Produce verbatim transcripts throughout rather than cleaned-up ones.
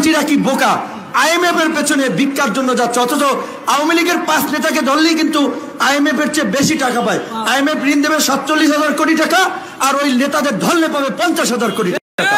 মন্ত্রীরা কি বোকা? আইএমএফ এর পেছনে ভিক্ষার জন্য যাচ্ছে, অথচ আওয়ামী লীগের পাঁচ নেতাকে ধরলেই কিন্তু আইএমএফ এর চেয়ে বেশি টাকা পায়। আইএমএফ ঋণ দেবে সাতচল্লিশ হাজার কোটি টাকা, আর ওই নেতাদের ধরলে পাবে পঞ্চাশ হাজার কোটি টাকা।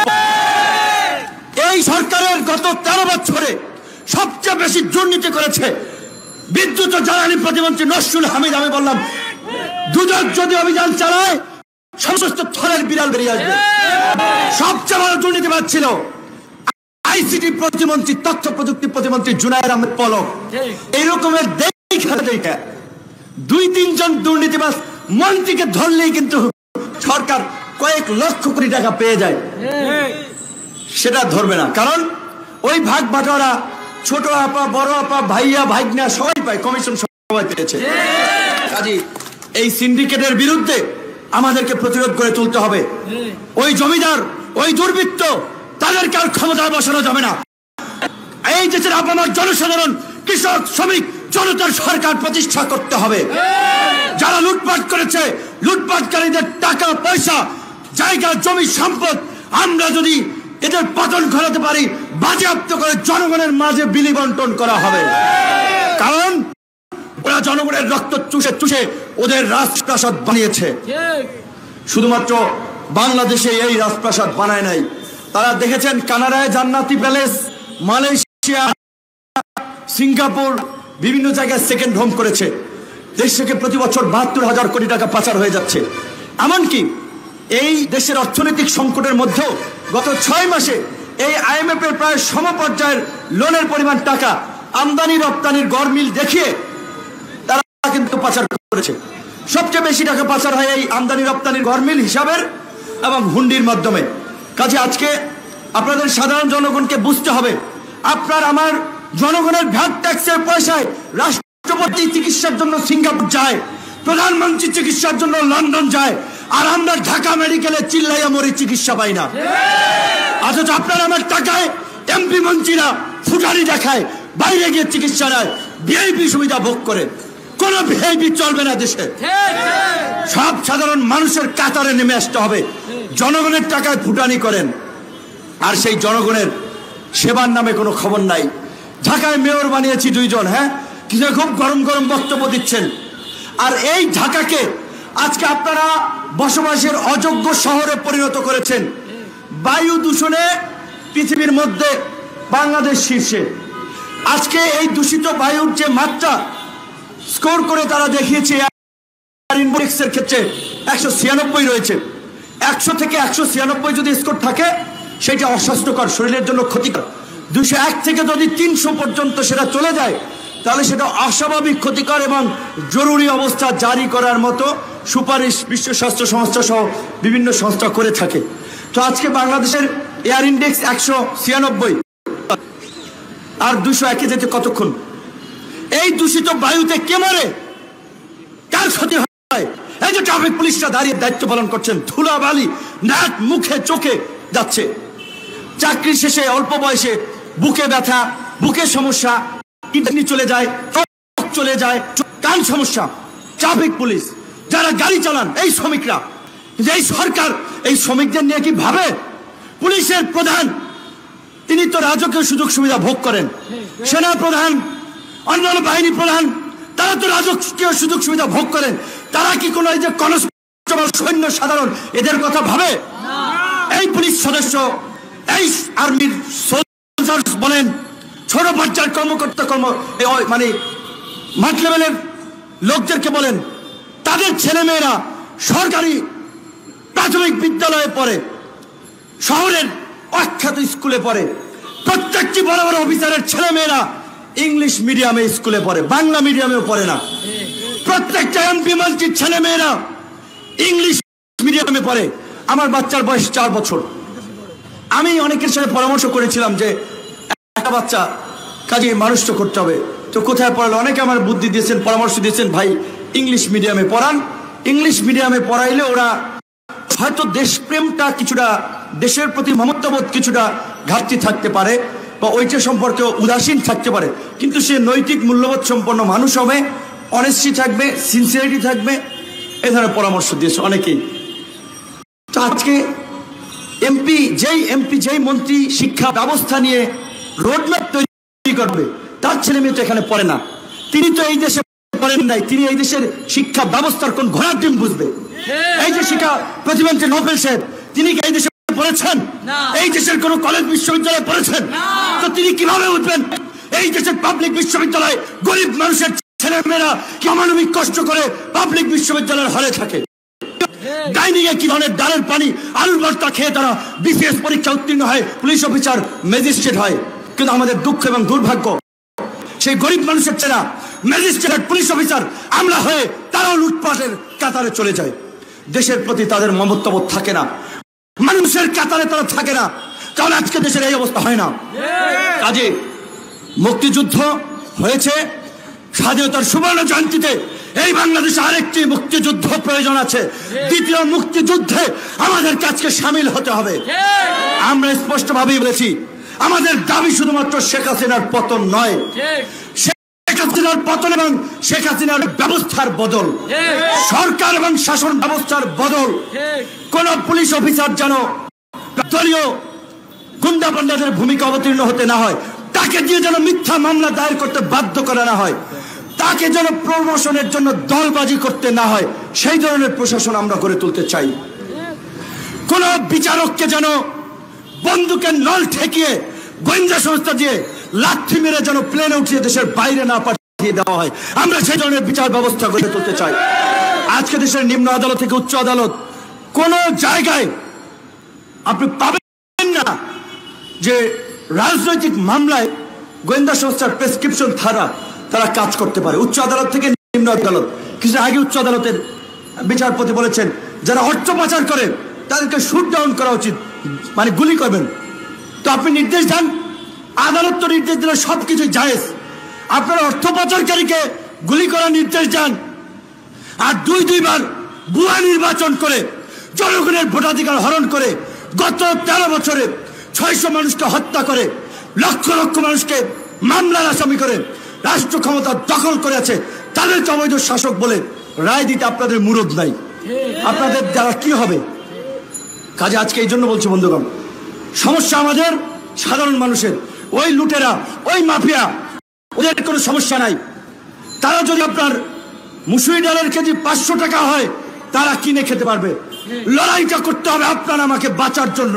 এই সরকারের গত তেরো বছরে সবচেয়ে বেশি দুর্নীতি করেছে বিদ্যুৎ ও জ্বালানি প্রতিমন্ত্রী নসরুল হামিদ। আমি বললাম দুদক যদি অভিযান চালায় সমস্ত থরের বিড়াল বেরিয়ে আসবে। সবচেয়ে বড় দুর্নীতিবাদ ছিল আইসিটি প্রতিমন্ত্রী, তথ্য প্রযুক্তি প্রতিমন্ত্রী জুনায়ের আহমেদ পলক। এইরকমের দেখা দেখা দুই তিনজন দুর্নীতিবাদ মন্ত্রীকে ধরলেই কিন্তু সরকার কয়েক লক্ষ কোটি টাকা পেয়ে যায়। সেটা ধরবে না, কারণ ওই ভাগ বাটোয়ারা ছোট আপা, বড় আপা, ভাইয়া, ভাইগনা সবাই পায়, কমিশন সবাই পেয়েছে। কাজী এই সিন্ডিকেটের বিরুদ্ধে আমাদেরকে প্রতিরোধ করে তুলতে হবে। ওই জমিদার, ওই দুর্বৃত্ত, তাদেরকে আর ক্ষমতায় বসানো যাবে না। এই দেশের আপামর জনসাধারণ, কৃষক, শ্রমিক, জনতার সরকার প্রতিষ্ঠা করতে হবে। যারা লুটপাট করেছে, লুটপাটকারীদের টাকা পয়সা, জায়গা, জমি, সম্পদ আমরা যদি এদের পতন ঘটাতে পারি, বাজেয়াপ্ত করে জনগণের মাঝে বিলি বন্টন করা হবে। কারণ ওরা জনগণের রক্ত চুষে চুষে ওদের রাজপ্রাসাদ বানিয়েছে। শুধুমাত্র বাংলাদেশে এই রাজপ্রাসাদ বানায় নাই, তারা দেখেছেন কানাডায় জান্নাতি প্যালেস, মালয়েশিয়া, সিঙ্গাপুর, বিভিন্ন জায়গায় সেকেন্ড হোম করেছে। দেশ থেকে প্রতি বছর বাহাত্তর হাজার কোটি টাকা পাচার হয়ে যাচ্ছে। এমনকি এই দেশের অর্থনৈতিক সংকটের মধ্যেও গত ছয় মাসে এই আইএমএফ এর প্রায় সমপর্যায়ের লোনের পরিমাণ টাকা আমদানি রপ্তানির গড়মিল দেখিয়ে তারা কিন্তু পাচার করেছে। সবচেয়ে বেশি টাকা পাচার হয় এই আমদানি রপ্তানির গড়মিল হিসাবের এবং হুন্ডির মাধ্যমে। কাজে আজকে আপনাদের সাধারণ জনগণকে বুঝতে হবে, আপনার আমার জনগণের ভ্যাট ট্যাক্সের পয়সায় রাষ্ট্রপতি চিকিৎসার জন্য সিঙ্গাপুর যায়, প্রধানমন্ত্রী চিকিৎসার জন্য লন্ডন যায়, আর আমরা ঢাকা মেডিকেলে চিল্লাইয়া মরি, চিকিৎসা পাই না। অথচ আপনার আমার টাকায় এমপি মন্ত্রীরা ফুটানি দেখায়, বাইরে গিয়ে চিকিৎসা নেয়, ভিআইপি সুবিধা ভোগ করে। কোন ভিআইপি চলবে না দেশে। সব সাধারণ মানুষের কাতারে নেমে আসতে হবে। জনগণের টাকায় ফুটানি করেন, আর সেই জনগণের সেবার নামে কোনো খবর নাই। ঢাকায় মেয়র বানিয়েছি দুইজন, হ্যাঁ, কিন্তু খুব গরম গরম বক্তব্য দিচ্ছেন। আর এই ঢাকাকে আজকে আপনারা বসবাসের অযোগ্য শহরে পরিণত করেছেন। বায়ু দূষণে পৃথিবীর মধ্যে বাংলাদেশ শীর্ষে। আজকে এই দূষিত বায়ুর যে মাত্রা স্কোর করে তারা দেখিয়েছে, ইন্ডেক্সের ক্ষেত্রে একশো ছিয়ানব্বই রয়েছে। একশো থেকে একশো ছিয়ানব্বই যদি স্কোর থাকে সেটা অস্বাস্থ্যকর, শরীরের জন্য ক্ষতিকর। দুশো এক থেকে যদি তিনশো পর্যন্ত সেটা চলে যায় তাহলে সেটা অস্বাভাবিক ক্ষতিকর এবং জরুরি অবস্থা জারি করার মতো সুপারিশ বিশ্ব স্বাস্থ্য সংস্থা সহ বিভিন্ন সংস্থা করে থাকে। তো আজকে বাংলাদেশের এয়ার ইন্ডেক্স একশো ছিয়ানব্বই, আর দুশো একে যেতে কতক্ষণ? এই দূষিত বায়ুতে কে মরে, কার ক্ষতি হয়? এই যে ট্রাফিক পুলিশরা দাঁড়িয়ে দায়িত্ব পালন করছেন, ধুলাবালি নাক, মুখে, চোখে যাচ্ছে। চাকরি শেষে অল্প বয়সে বুকে ব্যথা, বুকের সমস্যা, কিডনি চলে যায়, চলে যায়, কান সমস্যা। ট্রাফিক পুলিশ যারা গাড়ি চালান, এই শ্রমিকরা, এই সরকার এই শ্রমিকদের নিয়ে কি ভাবে? পুলিশের প্রধান তিনি তো রাজকীয় সুযোগ সুবিধা ভোগ করেন, সেনা প্রধান, অন্যান্য বাহিনী প্রধান তারা তো রাজকীয় সুযোগ সুবিধা ভোগ করেন। তারা কি কোনো এই যে কনস্টেবল, সৈন্য সাধারণ এদের কথা ভাবে? এই পুলিশ সদস্য, এই আর্মির সোলজার বলেন, ছোট পর্যায়ের কর্মকর্তা, কর্ম মানে মাঠ লেভেলের লোকদেরকে বলেন, তাদের ছেলেমেয়েরা সরকারি প্রাথমিক বিদ্যালয়ে পড়ে, শহরের অখ্যাত স্কুলে পড়ে। প্রত্যেকটি বড় বড় অফিসারের ছেলেমেয়েরা ইংলিশ মিডিয়ামে স্কুলে পড়ে, বাংলা মিডিয়ামেও পড়ে না। প্রত্যেকটা এমপি মন্ত্রীর ছেলেমেয়েরা ইংলিশ মিডিয়ামে পড়ে। আমার বাচ্চার বয়স চার বছর। আমি অনেকের সাথে পরামর্শ করেছিলাম যে একটা বাচ্চা কাজে মানুষ তো করতে হবে, তো কোথায় পড়ালো? অনেকে আমার বুদ্ধি দিয়েছেন, পরামর্শ দিয়েছেন, ভাই ইংলিশ মিডিয়ামে পড়ান। ইংলিশ মিডিয়ামে পড়াইলে ওরা হয়তো দেশপ্রেমটা কিছুটা, দেশের প্রতি মমত্ববোধ কিছুটা ঘাটতি থাকতে পারে, বা ওইটা সম্পর্কে উদাসীন থাকতে পারে, কিন্তু সে নৈতিক মূল্যবোধ সম্পন্ন মানুষ হবে, অনেস্টি থাকবে, সিনসিয়ারিটি থাকবে। এই ধরনের পরামর্শ দিয়েছে অনেকেই। তো আজকে এমপি যেই এমপি যেই মন্ত্রী শিক্ষা ব্যবস্থা নিয়ে রোডম্যাপ তৈরি করবে, তার ছেলে মেয়ে তো এখানে পড়ে না, তিনি তো এই দেশে পড়েন নাই, তিনি এই দেশের শিক্ষা ব্যবস্থার কোন ঘোড়ার ডিম বুঝবে? এই যে শিক্ষা প্রতিমন্ত্রী নোবেল সাহেব, তিনি কি এই দেশে পড়েছেন? এই দেশের কোন কলেজ বিশ্ববিদ্যালয়ে পড়েছেন? তো তিনি কিভাবে উঠবেন? এই দেশের পাবলিক বিশ্ববিদ্যালয় গরিব মানুষের ছেলে মেয়েরা কি অমানবিক কষ্ট করে পাবলিক বিশ্ববিদ্যালয়ের হলে থাকে। ডাইনিং এ কি ধরনের ডালের পানি আলুর ভর্তা খেয়ে তারা বিসিএস পরীক্ষা উত্তীর্ণ হয়, পুলিশ অফিসার ম্যাজিস্ট্রেট হয়। কিন্তু আমাদের দুঃখ এবং দুর্ভাগ্য, সেই গরিব মানুষের ছেলেরা ম্যাজিস্ট্রেট পুলিশ অফিসার আমলা হয়ে তারাও লুটপাটের কাতারে চলে যায়। দেশের প্রতি তাদের মমত্ববোধ থাকে না, মানুষের কাতারে তারা থাকে না, কারণ আজকে দেশের এই অবস্থা হয় না। কাজে মুক্তিযুদ্ধ হয়েছে, স্বাধীনতার সুবর্ণ জয়ন্তীতে এই বাংলাদেশে আরেকটি মুক্তিযুদ্ধ প্রয়োজন আছে। দ্বিতীয় মুক্তিযুদ্ধে আমাদের কাজকে সামিল হতে হবে। আমরা স্পষ্টভাবেই বলেছি, আমাদের দাবি শুধুমাত্র শেখ হাসিনার পতন নয়, শেখ হাসিনার পতন এবং শেখ হাসিনার ব্যবস্থার বদল, সরকার এবং শাসন ব্যবস্থার বদল। কোন পুলিশ অফিসার যেন দলীয় গুন্ডাপান্ডাদের ভূমিকা অবতীর্ণ হতে না হয়, তাকে দিয়ে যেন মিথ্যা মামলা দায়ের করতে বাধ্য করা না হয়, তাকে যেন প্রমোশনের জন্য দলবাজি করতে না হয়, সেই ধরনের প্রশাসন আমরা গড়ে তুলতে চাই। কোন বিচারককে যেন বন্দুকের নল ঠেকিয়ে গোয়েন্দা সংস্থা দিয়ে লাথি মেরে যেন প্লেনে উঠিয়ে দেশের বাইরে না পাঠিয়ে দেওয়া হয়, আমরা সেই ধরনের বিচার ব্যবস্থা গড়ে তুলতে চাই। আজকে দেশের নিম্ন আদালত থেকে উচ্চ আদালত কোন জায়গায় আপনি পাবেন না যে রাজনৈতিক মামলায় গোয়েন্দা সংস্থার প্রেসক্রিপশন ছাড়া তারা কাজ করতে পারে। উচ্চ আদালত থেকে নিম্ন আদালত, কিছু আগে উচ্চ আদালতের বিচারপতি বলেছেন যারা অর্থ পাচার করে তাদেরকে শুট ডাউন করা উচিত, মানে গুলি করবেন। তো আপনি নির্দেশ দেন, আদালত তো নির্দেশ দিলে সবকিছু জায়েজ, আপনারা অর্থ পাচারকারীকে গুলি করার নির্দেশ দেন, আর দুই দুইবার ভুয়া নির্বাচন করে জনগণের ভোটাধিকার হরণ করে গত তেরো বছরে ছয়শো মানুষকে হত্যা করে লক্ষ লক্ষ মানুষকে মামলার আসামি করে রাষ্ট্র ক্ষমতা দখল করে আছে, তাদেরকে অবৈধ শাসক বলে রায় দিতে আপনাদের মুরদ নাই। আপনাদের দ্বারা কি হবে? কাজে আজকে এই জন্য বলছি বন্ধুগণ, সমস্যা আমাদের সাধারণ মানুষের। ওই লুটেরা, ওই মাফিয়া, ওদের কোনো সমস্যা নাই। তারা যদি আপনার মুসুরি ডালের কেজি পাঁচশো টাকা হয় তারা কিনে খেতে পারবে। লড়াইটা করতে হবে আপনার আমাকে বাঁচার জন্য।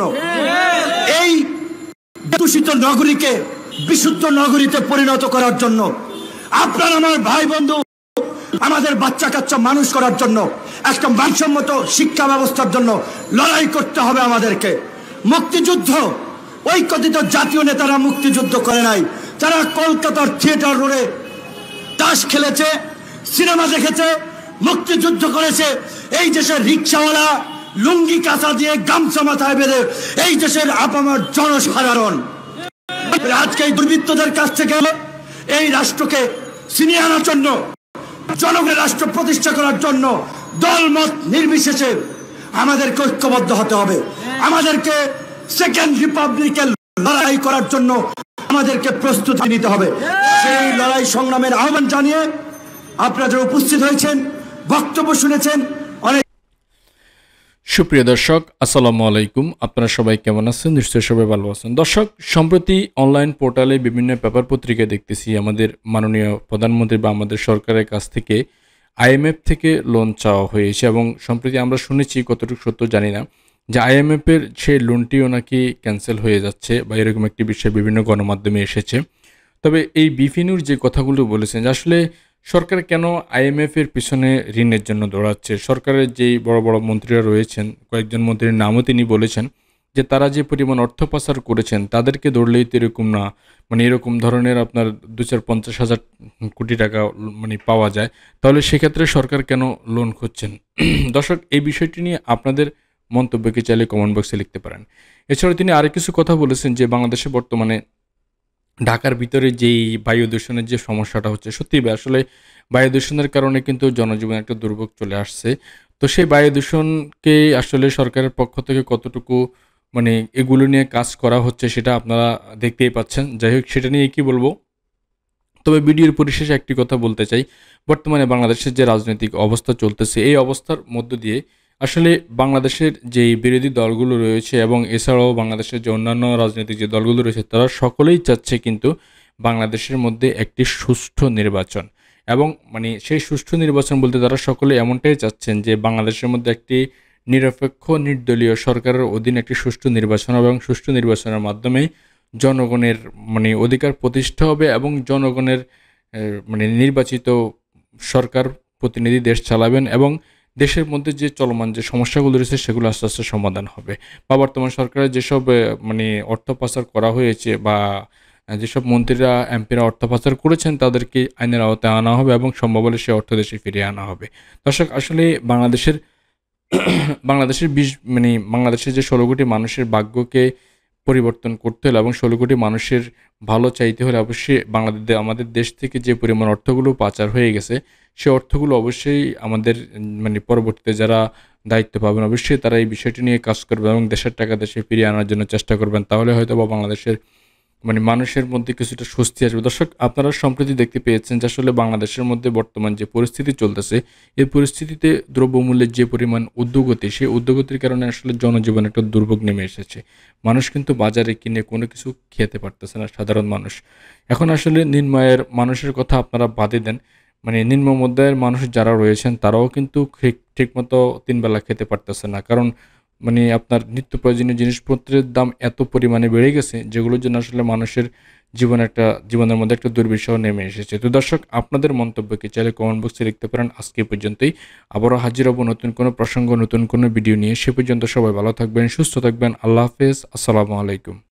এই দূষিত নগরীকে বিশুদ্ধ নগরীতে পরিণত করার জন্য, আপনার আমার ভাই বন্ধু আমাদের বাচ্চা কাচ্চা মানুষ করার জন্য, একটা মানসম্মত শিক্ষা ব্যবস্থার জন্য লড়াই করতে হবে আমাদেরকে। মুক্তিযুদ্ধ ওই কথিত জাতীয় নেতারা মুক্তিযুদ্ধ করে নাই, তারা কলকাতার থিয়েটার রোডে তাস খেলেছে, সিনেমা দেখেছে, মুক্তিযুদ্ধ করেছে। এই দেশের রিক্সাওয়ালা লুঙ্গি কাঁচা দিয়ে গামছা মাথায় বেঁধে এই দেশের আপামার জনসাধারণ আজকে এই দুর্বৃত্তদের কাছ থেকে এই রাষ্ট্রকে ছিনিয়ে আনার জন্য, জনগণের রাষ্ট্র প্রতিষ্ঠা করার জন্য দলমত নির্বিশেষে আমাদেরকে ঐক্যবদ্ধ হতে হবে। আমাদেরকে সেকেন্ড রিপাবলিকের লড়াই করার জন্য আমাদেরকে প্রস্তুতি নিতে হবে। সেই লড়াই সংগ্রামের আহ্বান জানিয়ে আপনারা যারা উপস্থিত হয়েছেন, বক্তব্য শুনেছেন, অনেক সুপ্রিয় দর্শক আসসালামু আলাইকুম। আপনারা সবাই কেমন আছেন? নিশ্চয়ই সবাই ভালো আছেন। দর্শক, সম্প্রতি অনলাইন পোর্টালে বিভিন্ন পেপার পত্রিকায় দেখতেছি আমাদের মাননীয় প্রধানমন্ত্রী বা আমাদের সরকারের কাছ থেকে আইএমএফ থেকে লোন চাওয়া হয়েছে, এবং সম্প্রতি আমরা শুনেছি, কতটুকু সত্য জানি না, যে আইএমএফের সেই লোনটিও নাকি ক্যান্সেল হয়ে যাচ্ছে বা এরকম একটি বিষয় বিভিন্ন গণমাধ্যমে এসেছে। তবে এই বিপিনুর যে কথাগুলো বলেছেন যে আসলে সরকার কেন আইএমএফের পিছনে ঋণের জন্য দৌড়াচ্ছে, সরকারের যেই বড় বড় মন্ত্রীরা রয়েছেন, কয়েকজন মন্ত্রীর নামও তিনি বলেছেন যে তারা যে পরিমাণ অর্থ পাচার করেছেন তাদেরকে ধরলেই তো এরকম না, মানে এরকম ধরনের আপনার দু চার পঞ্চাশ হাজার কোটি টাকা মানে পাওয়া যায়, তাহলে সেক্ষেত্রে সরকার কেন লোন খুঁজছেন? দর্শক, এই বিষয়টি নিয়ে আপনাদের মন্তব্যকে চাইলে কমেন্ট বক্সে লিখতে পারেন। এছাড়াও তিনি আরও কিছু কথা বলেছেন যে বাংলাদেশে বর্তমানে ঢাকার ভিতরে যেই বায়ু দূষণের যে সমস্যাটা হচ্ছে, সত্যি আসলে বায়ু দূষণের কারণে কিন্তু জনজীবনে একটা দুর্ভোগ চলে আসছে। তো সেই বায়ু দূষণকে আসলে সরকারের পক্ষ থেকে কতটুকু মানে এগুলো নিয়ে কাজ করা হচ্ছে সেটা আপনারা দেখতেই পাচ্ছেন। যাই হোক, সেটা নিয়ে কি বলবো, তবে ভিডিওর পরিশেষে একটি কথা বলতে চাই। বর্তমানে বাংলাদেশের যে রাজনৈতিক অবস্থা চলতেছে, এই অবস্থার মধ্য দিয়ে আসলে বাংলাদেশের যেই বিরোধী দলগুলো রয়েছে এবং এছাড়াও বাংলাদেশের যে অন্যান্য রাজনৈতিক যে দলগুলো রয়েছে তারা সকলেই চাচ্ছে কিন্তু বাংলাদেশের মধ্যে একটি সুষ্ঠু নির্বাচন। এবং মানে সেই সুষ্ঠু নির্বাচন বলতে তারা সকলে এমনটাই চাচ্ছেন যে বাংলাদেশের মধ্যে একটি নিরপেক্ষ নির্দলীয় সরকারের অধীনে একটি সুষ্ঠু নির্বাচন এবং সুষ্ঠু নির্বাচনের মাধ্যমে জনগণের মানে অধিকার প্রতিষ্ঠা হবে এবং জনগণের এর, মানে নির্বাচিত সরকার প্রতিনিধি দেশ চালাবেন এবং দেশের মধ্যে যে চলমান যে সমস্যাগুলো রয়েছে সেগুলো আস্তে আস্তে সমাধান হবে। বা বর্তমান সরকারের যেসব এ, মানে অর্থ পাচার করা হয়েছে বা যেসব মন্ত্রীরা এমপিরা অর্থ পাচার করেছেন তাদেরকে আইনের আওতায় আনা হবে এবং সম্ভব হলে সে অর্থ দেশে ফিরিয়ে আনা হবে। দর্শক আসলে বাংলাদেশের বাংলাদেশের বিশ মানে বাংলাদেশের যে ষোলো কোটি মানুষের ভাগ্যকে পরিবর্তন করতে হলে এবং ষোলো কোটি মানুষের ভালো চাইতে হলে অবশ্যই বাংলাদেশ আমাদের দেশ থেকে যে পরিমাণ অর্থগুলো পাচার হয়ে গেছে সে অর্থগুলো অবশ্যই আমাদের উম, মানে পরবর্তীতে যারা দায়িত্ব পাবেন অবশ্যই তারা এই বিষয়টি নিয়ে কাজ করবে এবং দেশের টাকা দেশে ফিরিয়ে আনার জন্য চেষ্টা করবেন। তাহলে হয়তো বা বাংলাদেশের মানে মানুষের মধ্যে কিছুটা স্বস্তি আসবে। দর্শক আপনারা সম্প্রতি দেখতে পেয়েছেন যে আসলে বাংলাদেশের মধ্যে বর্তমান যে পরিস্থিতি চলতেছে এই পরিস্থিতিতে দ্রব্যমূল্যের যে পরিমাণ ঊর্ধ্বগতি সেই ঊর্ধ্বগতির কারণে আসলে জনজীবনে একটা দুর্ভোগ নেমে এসেছে। মানুষ কিন্তু বাজারে কিনে কোনো কিছু খেতে পারতেছে না সাধারণ মানুষ। এখন আসলে নিম্নায়ের মানুষের কথা আপনারা বাদে দেন, মানে নিম্ন মধ্যের মানুষ যারা রয়েছেন তারাও কিন্তু ঠিক ঠিকমতো তিনবেলা খেতে পারতেছে না, কারণ মানে আপনার নিত্য প্রয়োজনীয় জিনিসপত্রের দাম এত পরিমাণে বেড়ে গেছে যেগুলোর জন্য আসলে মানুষের জীবনে একটা জীবনের মধ্যে একটা দুর্বিষহ নেমে এসেছে। তো দর্শক আপনাদের মন্তব্য কি চাইলে কমেন্ট বক্সে লিখতে পারেন। আজকে এই পর্যন্তই, আবারও হাজির হব নতুন কোনো প্রসঙ্গ নতুন কোনো ভিডিও নিয়ে। সে পর্যন্ত সবাই ভালো থাকবেন, সুস্থ থাকবেন। আল্লাহ হাফেজ, আসসালামু আলাইকুম।